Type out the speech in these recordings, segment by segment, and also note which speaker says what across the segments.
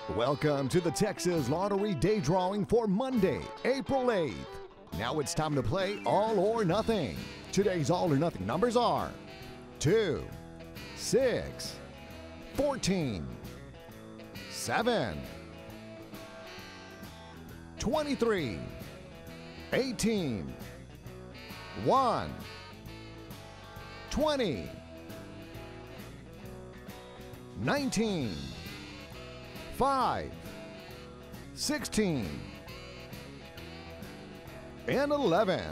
Speaker 1: Welcome to the Texas Lottery Day Drawing for Monday, April 8th. Now it's time to play All or Nothing. Today's All or Nothing numbers are 2, 6, 14, 7, 23, 18, 1, 20, 19, 5, 16, and 11.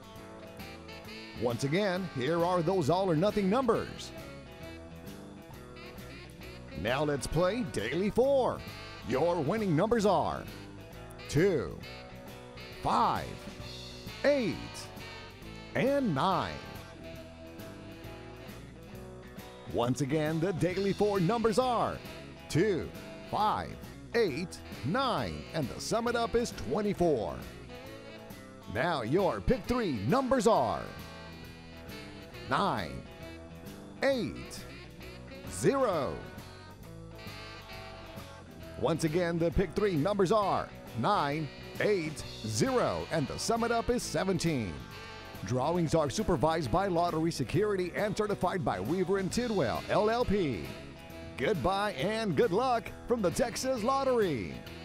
Speaker 1: Once again, here are those all or nothing numbers. Now let's play Daily 4. Your winning numbers are 2, 5, 8, and 9. Once again, the Daily 4 numbers are 2, 5, 8, 9, and the sum it up is 24. Now your Pick 3 numbers are 9, 8, 0. Once again, the Pick 3 numbers are 9, 8, 0, and the sum it up is 17. Drawings are supervised by Lottery Security and certified by Weaver and Tidwell, LLP. Goodbye and good luck from the Texas Lottery.